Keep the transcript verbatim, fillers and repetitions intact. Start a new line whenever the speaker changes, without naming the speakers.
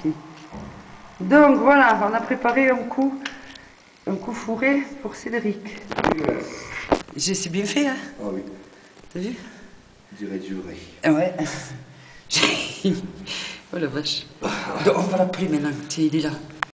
ici. Donc voilà, on a préparé un coup, un coup fourré pour Cédric. C'est bien fait, hein?
Ah oui.
T'as vu?
Je dirais duré.
Ouais. Oh la vache. Donc on va l'appeler maintenant, tiens, il est là.